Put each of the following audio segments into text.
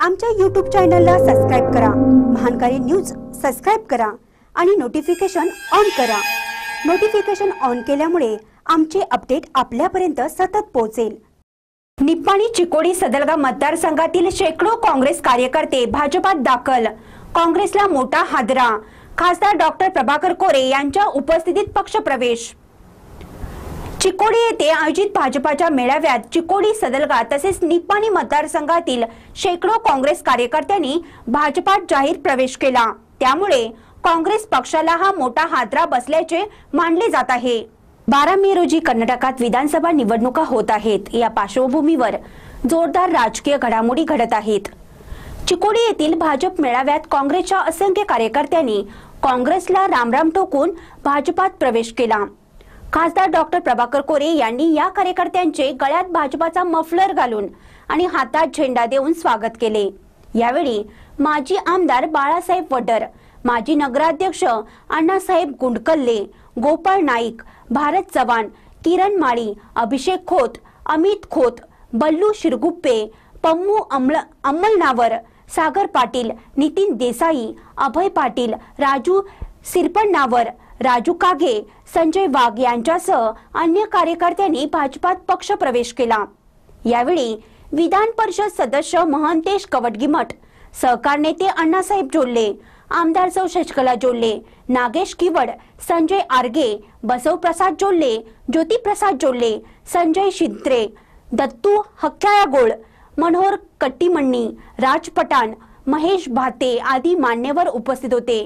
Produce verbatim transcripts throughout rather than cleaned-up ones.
आमच्या यूट्यूब चॅनलला सबस्क्राइब करा, महानकारी न्यूज सबस्क्राइब करा आणि नोटिफिकेशन ऑन करा। नोटिफिकेशन ऑन केल्यामुळे आमचे अपडेट आपल्यापर्यंत सतत पोहोचेल। निप्पाणी चिकोडी सदलगा मतदारसंघातील शेकडो काँग्रेस कार्यकर्ते भाजपात दाखल, काँग्रेसला मोठा हादरा। खासदार डॉक्टर प्रभाकर कोरे यांच्या उपस्थितीत पक्षप्रवेश। चिकोडी येथे आयोजित भाजपाच्या मेळाव्यात चिकोडी सदलगा तसेच निप्पाणी मतदारसंघातील शेकडो काँग्रेस कार्यकर्त्यांनी भाजपात जाहीर प्रवेश केला। त्यामुळे काँग्रेस पक्षाला हा मोठा हादरा बसल्याचे मानले जात आहे। बारा मे रोजी कर्नाटकात विधानसभा निवडणुका होत आहेत। या पार्श्वभूमीवर जोरदार राजकीय घडामोडी घडत आहेत। चिकोडी येथील भाजप मेळाव्यात काँग्रेसच्या असंख्य कार्यकर्त्यांनी काँग्रेसला रामराम ठोकून भाजपात प्रवेश केला। खासदार डॉक्टर प्रभाकर कोरे यांनी या कार्यकर्त्यांचे गळ्यात भाजपाचा मफलर घालून आणि हातात झेंडा देऊन स्वागत केले। यावेळी माजी आमदार बाळासाहेब वडर, माजी नगराध्यक्ष अण्णासाहेब गुंडकल्ले, गोपाळ नाईक, भारत चव्हाण, किरण माळी, अभिषेक खोत, अमित खोत, बल्लू शिरगुप्पे, पम्मू अंमलनावर, सागर पाटील, नितीन देसाई, अभय पाटील, राजू सिरपण्णावर, राजू कागे, संजय वाघ यांच्यासह अन्य कार्यकर्त्यांनी भाजपात पक्ष प्रवेश केला। यावेळी विधान परिषद सदस्य महंतेश कवटगीमठ, सहकार नेते अण्णासाहेब जोल्ले, आमदार सौ शशिकला जोल्ले, नागेश किवड, संजय आर्गे, बसवप्रसाद जोल्ले, ज्योतिप्रसाद जोल्ले, संजय शिंत्रे, दत्तू हक्क्यायागोळ, मनोहर कट्टीमण्णी, राज पठाण, महेश भाते आदी मान्यवर उपस्थित होते।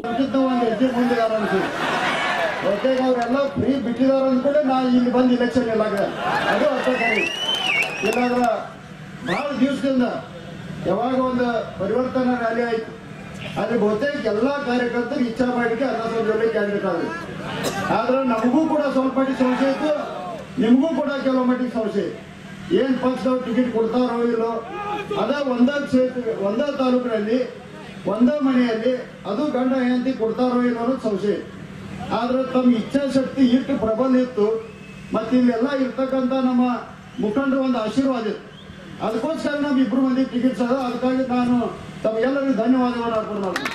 ಫ್ರೀ ಬಿಟ್ಟಿದ್ದಾರೆ ಅಂದ್ಕೊಂಡು ನಾ ಇಲ್ಲಿ ಬಂದು ಇಲೆಕ್ಷನ್ ಎಲ್ಲ ಅದು ಅರ್ಥ ಸರಿ ಇಲ್ಲಾಂದ್ರೆ ಬಹಳ ದಿವಸದಿಂದ ಯಾವಾಗ ಒಂದು ಪರಿವರ್ತನಾ ರ್ಯಾಲಿ ಆಯ್ತು ಅಲ್ಲಿ ಬಹುತೇಕ ಎಲ್ಲಾ ಕಾರ್ಯಕರ್ತರು ಇಚ್ಛಾ ಮಾಡಿಕೆ ಅಣ್ಣಾಸಾಹೇಬ್ ಜೊಲ್ಲೆ ಕ್ಯಾಂಡಿಡೇಟ್ ಆದ್ರು। ಆದ್ರೆ ನಮಗೂ ಕೂಡ ಸ್ವಲ್ಪ ಮಟ್ಟಿಗೆ ಸಮಸ್ಯೆ ಇತ್ತು, ನಿಮಗೂ ಕೂಡ ಕೆಲವು ಮಟ್ಟಿಗೆ ಸಮಸ್ಯೆ ಇತ್ತು। ಏನ್ ಪಕ್ಷದವ್ರು ಟಿಕೆಟ್ ಕೊಡ್ತಾರೋ ಇಲ್ಲೋ ಅದ ಒಂದೇ ಕ್ಷೇತ್ರ ಒಂದೇ ತಾಲೂಕಿನಲ್ಲಿ ಒಂದೇ ಮನೆಯಲ್ಲಿ ಅದು ಗಂಡ ಹೆಂಡತಿ ಕೊಡ್ತಾರೋ ಇಲ್ಲೋ ಅನ್ನೋದು ಸಮಸ್ಯೆ ಇತ್ತು। ಆದ್ರೆ ತಮ್ಮ ಇಚ್ಛಾಶಕ್ತಿ ಇಟ್ಟು ಪ್ರಬಲ ಇತ್ತು ಮತ್ತೆ ಇಲ್ಲೆಲ್ಲ ಇರ್ತಕ್ಕಂಥ ನಮ್ಮ ಮುಖಂಡರು ಒಂದು ಆಶೀರ್ವಾದ ಇತ್ತು, ಅದಕ್ಕೋಸ್ಕರ ನಮ್ಮ ಇಬ್ರು ಮಂದಿ ಟಿಕೆಟ್ ಅದ। ಅದಕ್ಕಾಗಿ ನಾನು ತಮಗೆಲ್ಲರಿಗೂ ಧನ್ಯವಾದಗಳನ್ನು ಅರ್ಪಣೆ ಮಾಡ್ತೀನಿ।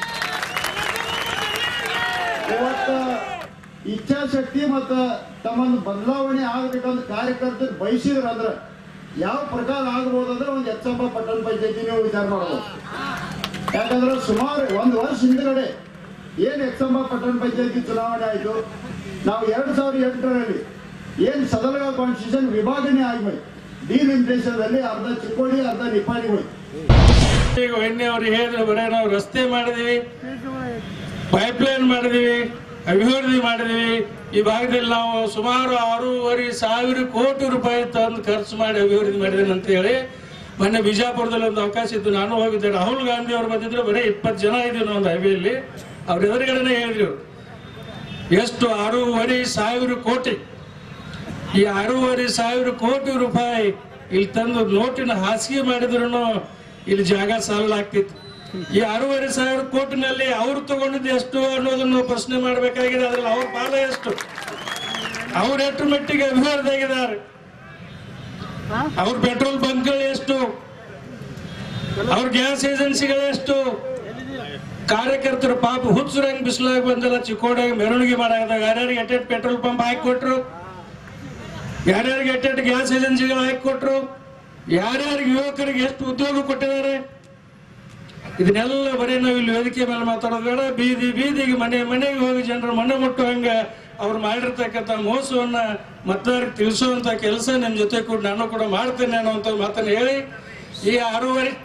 ಇವತ್ತು ಇಚ್ಛಾಶಕ್ತಿ ಮತ್ತು ತಮ್ಮನ್ನು ಬದಲಾವಣೆ ಆಗಬೇಕಂತ ಕಾರ್ಯಕರ್ತರು ಬಯಸಿದ್ರು ಅಂದ್ರೆ ಯಾವ ಪ್ರಕಾರ ಆಗ್ಬೋದಂದ್ರೆ ಒಂದು ಎಚ್ಚಂಬ ಪಟ್ಟಣ ಪಂಚಾಯತಿ ನೀವು ವಿಚಾರ ಮಾಡಬಹುದು। ಯಾಕಂದ್ರೆ ಸುಮಾರು ಒಂದು ವರ್ಷ ಹಿಂದ್ಗಡೆ ಏನ್ ಎಕ್ಸಂಬ ಪಟ್ಟಣ ಪಂಚಾಯತಿ ಚುನಾವಣೆ ಆಯ್ತು, ನಾವು ಎರಡ್ ಸಾವಿರದ ಎಂಟರಲ್ಲಿ ಏನ್ ಸದಲಗ ಕಾನ್ಸ್ಟಿಟ್ಯೂಷನ್ ವಿಭಾಗನೆ ಆಗ್ಬೇಕು, ಡಿಲಿಮಿಟೇಷನ್ದಲ್ಲಿ ಅರ್ಧ ಚಿಕ್ಕೋಡಿ ಅರ್ಧ ನಿಪ್ಪಾಣಿ ಹೋಯ್ತು। ಈಗ ಎಣ್ಣೆ ಅವ್ರಿಗೆ ಹೇಳಿದ್ರೆ ಬರೀ ನಾವು ರಸ್ತೆ ಮಾಡಿದೀವಿ, ಪೈಪ್ಲೈನ್ ಮಾಡಿದೀವಿ, ಅಭಿವೃದ್ಧಿ ಮಾಡಿದೀವಿ। ಈ ಭಾಗದಲ್ಲಿ ನಾವು ಸುಮಾರು ಆರೂವರೆ ಸಾವಿರ ಕೋಟಿ ರೂಪಾಯಿ ತಂದು ಖರ್ಚು ಮಾಡಿ ಅಭಿವೃದ್ಧಿ ಮಾಡಿದ್ದೇನೆ ಅಂತ ಹೇಳಿ ಮೊನ್ನೆ ಬಿಜಾಪುರದಲ್ಲಿ ಒಂದು ಅವಕಾಶ ಇತ್ತು, ನಾನು ಹೋಗಿದ್ದೆ। ರಾಹುಲ್ ಗಾಂಧಿ ಅವರು ಬಂದಿದ್ರು, ಬರೀ ಇಪ್ಪತ್ತು ಜನ ಇದ್ದೀವಿ ನಾವು ಒಂದು ಹೈವೇಲಿ, ಅವ್ರ ಎದುರುಗಡೆನೆ ಹೇಳಿದ್ರು ಎಷ್ಟು ಆರೂವರೆ ಸಾವಿರ ಕೋಟಿ। ಈ ಆರೂವರೆ ಸಾವಿರ ಕೋಟಿ ರೂಪಾಯಿ ಇಲ್ಲಿ ತಂದು ನೋಟಿನ ಹಾಸಿಗೆ ಮಾಡಿದ್ರು ಇಲ್ಲಿ ಜಾಗ ಸಾಲಾಗ್ತಿತ್ತು। ಈ ಆರೂವರೆ ಸಾವಿರ ಕೋಟಿನಲ್ಲಿ ಅವ್ರು ತಗೊಂಡಿದ್ದು ಎಷ್ಟು ಅನ್ನೋದನ್ನು ಪ್ರಶ್ನೆ ಮಾಡಬೇಕಾಗಿದೆ। ಅದ್ರಲ್ಲಿ ಅವ್ರ ಪಾಲ ಎಷ್ಟು, ಅವ್ರ ಎಷ್ಟು ಮಟ್ಟಿಗೆ ಅಭಿವೃದ್ಧಿ ಆಗಿದ್ದಾರೆ, ಅವ್ರ ಪೆಟ್ರೋಲ್ ಬಂಕ್ಗಳು ಎಷ್ಟು, ಅವ್ರ ಗ್ಯಾಸ್ ಏಜೆನ್ಸಿಗಳು ಎಷ್ಟು, ಕಾರ್ಯಕರ್ತರು ಪಾಪ ಹುಚ್ಚರಂಗ್ ಬಿಸಿಲಾಗ ಬಂದಲ್ಲ ಚಿಕ್ಕೋಡಿಯಾಗ ಮೆರವಣಿಗೆ ಮಾಡಾಗ ಯಾರ್ಯಾರಿಗೆ ಎಟ್ಟೆಟ್ ಪೆಟ್ರೋಲ್ ಪಂಪ್ ಹಾಕಿ ಕೊಟ್ರು, ಯಾರ್ಯಾರಿಗೆ ಎಟ್ಟೆಟ್ ಗ್ಯಾಸ್ ಏಜೆನ್ಸಿಗಳು ಹಾಕಿ ಕೊಟ್ರು, ಯಾರ್ಯಾರಿಗೆ ಯುವಕರಿಗೆ ಎಷ್ಟು ಉದ್ಯೋಗ ಕೊಟ್ಟಿದ್ದಾರೆ, ಇದನ್ನೆಲ್ಲ ಬರೀ ನಾವು ಇಲ್ಲಿ ವೇದಿಕೆ ಮೇಲೆ ಮಾತಾಡೋದು ಬೇಡ, ಬೀದಿ ಬೀದಿಗೆ ಮನೆ ಮನೆಗೆ ಹೋಗಿ ಜನರ ಮನೆ ಮುಟ್ಟು ಹಂಗ ಅವ್ರು ಮಾಡಿರ್ತಕ್ಕಂಥ ಮೋಸವನ್ನ ಮತದಾರರಿಗೆ ತಿಳಿಸುವಂತ ಕೆಲಸ ನಿಮ್ ಜೊತೆ ಕೂಡ ನಾನು ಕೂಡ ಮಾಡ್ತೇನೆ ಅನ್ನೋಂಥ ಮಾತನ್ನ ಹೇಳಿ ಈ ಆರೂವರೆ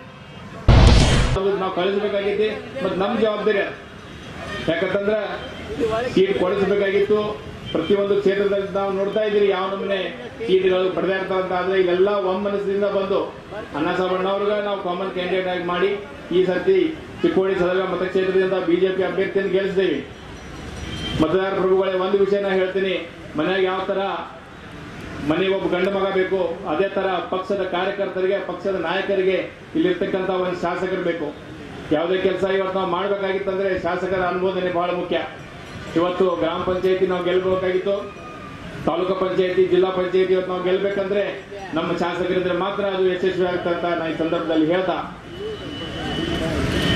ನಾವು ಕಳಿಸಬೇಕಾಗಿತ್ತು ಮತ್ತು ನಮ್ಮ ಜವಾಬ್ದಾರಿ ಯಾಕಂತಂದ್ರೆ ಸೀಟ್ ಕೊಡಿಸಬೇಕಾಗಿತ್ತು। ಪ್ರತಿಯೊಂದು ಕ್ಷೇತ್ರದಲ್ಲಿ ನಾವು ನೋಡ್ತಾ ಇದ್ದೀರಿ ಯಾವ ನಮ್ಮನೆ ಸೀಟ್ಗಳು ಪಡೆದ ಇರ್ತಾವಂತ, ಆದ್ರೆ ಇವೆಲ್ಲ ಒಮ್ಮನಸ್ಸಿನಿಂದ ಬಂದು ಅಣ್ಣಾಸಾಹೇಬಣ್ಣವ್ರಿಗೆ ನಾವು ಕಾಮನ್ ಕ್ಯಾಂಡಿಡೇಟ್ ಆಗಿ ಮಾಡಿ ಈ ಸರ್ತಿ ಚಿಕ್ಕೋಡಿ ಸದಲಗ ಮತಕ್ಷೇತ್ರದಿಂದ ಬಿಜೆಪಿ ಅಭ್ಯರ್ಥಿಯನ್ನು ಗೆಲ್ಲಿಸಿದ್ದೇವೆ। ಮತದಾರ ಪ್ರಭುಗಳೇ, ಒಂದು ವಿಷಯ ನಾ ಹೇಳ್ತೀನಿ, ಮನೆಯಾಗ ಯಾವ ತರ ಮನೆಗೆ ಒಬ್ಬ ಗಂಡು ಮಗ ಬೇಕು, ಅದೇ ತರ ಪಕ್ಷದ ಕಾರ್ಯಕರ್ತರಿಗೆ ಪಕ್ಷದ ನಾಯಕರಿಗೆ ಇಲ್ಲಿರ್ತಕ್ಕಂಥ ಒಂದು ಶಾಸಕರು ಬೇಕು। ಯಾವುದೇ ಕೆಲಸ ಇವತ್ತು ನಾವು ಮಾಡ್ಬೇಕಾಗಿತ್ತಂದ್ರೆ ಶಾಸಕರ ಅನುಮೋದನೆ ಬಹಳ ಮುಖ್ಯ। ಇವತ್ತು ಗ್ರಾಮ ಪಂಚಾಯತಿ ನಾವು ಗೆಲ್ಲಬೇಕಾಗಿತ್ತು, ತಾಲೂಕು ಪಂಚಾಯತಿ ಜಿಲ್ಲಾ ಪಂಚಾಯತಿ ಇವತ್ತು ನಾವು ಗೆಲ್ಲಬೇಕಂದ್ರೆ ನಮ್ಮ ಶಾಸಕರಿದ್ರೆ ಮಾತ್ರ ಅದು ಯಶಸ್ವಿ ಆಗ್ತಾ ಅಂತ ನಾನು ಈ ಸಂದರ್ಭದಲ್ಲಿ ಹೇಳ್ತಾ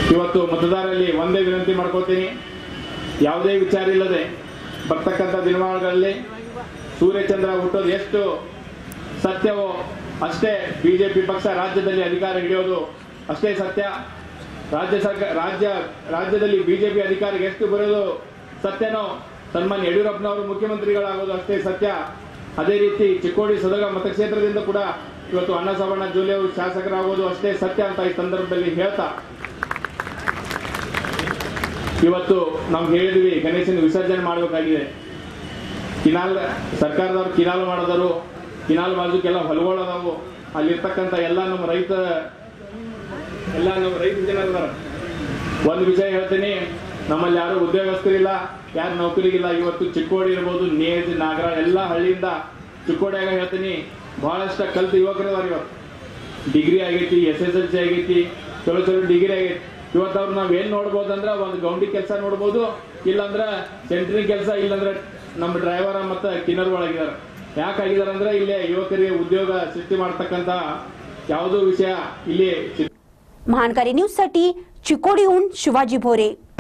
ಇವತ್ತು ಮತದಾರರಲ್ಲಿ ಒಂದೇ ವಿನಂತಿ ಮಾಡ್ಕೋತೀನಿ, ಯಾವುದೇ ವಿಚಾರ ಇಲ್ಲದೆ ಬರ್ತಕ್ಕಂಥ ದಿನಮಾನಗಳಲ್ಲಿ ಸೂರ್ಯಚಂದ್ರ ಹುಟ್ಟೋದು ಎಷ್ಟು ಸತ್ಯವೋ ಅಷ್ಟೇ ಬಿಜೆಪಿ ಪಕ್ಷ ರಾಜ್ಯದಲ್ಲಿ ಅಧಿಕಾರ ಹಿಡಿಯೋದು ಅಷ್ಟೇ ಸತ್ಯ. ರಾಜ್ಯ ಸರ್ಕಾರ ರಾಜ್ಯ ರಾಜ್ಯದಲ್ಲಿ ಬಿಜೆಪಿ ಅಧಿಕಾರಕ್ಕೆ ಎಷ್ಟು ಬರೋದು ಸತ್ಯನೋ ಸನ್ಮಾನ್ಯ ಯಡಿಯೂರಪ್ಪನವರು ಮುಖ್ಯಮಂತ್ರಿಗಳಾಗೋದು ಅಷ್ಟೇ ಸತ್ಯ. ಅದೇ ರೀತಿ ಚಿಕ್ಕೋಡಿ ಸದಗ ಮತಕ್ಷೇತ್ರದಿಂದ ಕೂಡ ಇವತ್ತು ಅಣ್ಣಾಸಾಬಣ್ಣ ಜೋಲಿ ಅವರು ಶಾಸಕರಾಗೋದು ಅಷ್ಟೇ ಸತ್ಯ ಅಂತ ಈ ಸಂದರ್ಭದಲ್ಲಿ ಹೇಳ್ತಾ, ಇವತ್ತು ನಾವು ಹೇಳಿದ್ವಿ ಗಣೇಶನ ವಿಸರ್ಜನೆ ಮಾಡಬೇಕಾಗಿದೆ. ಕಿನಾಲ್ ಸರ್ಕಾರದವ್ರು ಕಿನಾಲ್ ಮಾಡಿದರು, ಕಿನಾಲ್ ಬಾಜುಕೆಲ್ಲ ಹೊಲಗಳದಾವು, ಅಲ್ಲಿರ್ತಕ್ಕಂಥ ಎಲ್ಲ ನಮ್ಮ ರೈತ ಎಲ್ಲ ನಮ್ಮ ರೈತ ಜನರಿದಾರ. ಒಂದು ವಿಷಯ ಹೇಳ್ತೀನಿ, ನಮ್ಮಲ್ಲಿ ಯಾರು ಉದ್ಯೋಗಸ್ಥರಿಲ್ಲ, ಯಾರು ನೌಕರಿಗಿಲ್ಲ. ಇವತ್ತು ಚಿಕ್ಕೋಡಿ ಇರ್ಬೋದು, ನೇಜ್ ನಾಗರ ಎಲ್ಲ ಹಳ್ಳಿಯಿಂದ ಚಿಕ್ಕೋಡಿಯಾಗ ಹೇಳ್ತೀನಿ ಬಹಳಷ್ಟು ಕಲ್ತು ಯುವಕರಿದಾರ. ಇವತ್ತು ಡಿಗ್ರಿ ಆಗೈತಿ, ಎಸ್ ಎಸ್ ಎಲ್ ಸಿ ಆಗೈತಿ, ಚಲೋ ಚಲೋ ಡಿಗ್ರಿ ಆಗೈತಿ. ಇವತ್ತು ಅವ್ರು ನಾವ್ ಏನ್ ನೋಡ್ಬೋದು ಅಂದ್ರೆ ಒಂದು ಗೌಂಡಿ ಕೆಲಸ ನೋಡ್ಬೋದು, ಇಲ್ಲಾಂದ್ರ ಸೆಂಟ್ರಿಂಗ್ ಕೆಲಸ, ಇಲ್ಲಾಂದ್ರೆ ನಮ್ಮ ಡ್ರೈವರ್ ಮತ್ತೆ ಕಿನ್ನರ್ ಒಳಗಿದಾರ. ಯಾಕಾಗಿದಾರ ಅಂದ್ರೆ ಇಲ್ಲೇ ಯುವಕರಿಗೆ ಉದ್ಯೋಗ ಸೃಷ್ಟಿ ಮಾಡ್ತಕ್ಕಂತ ಯಾವುದೋ ವಿಷಯ ಇಲ್ಲಿ. महानकारी न्यूज साठी चिकोडीहून शिवाजी भोरे.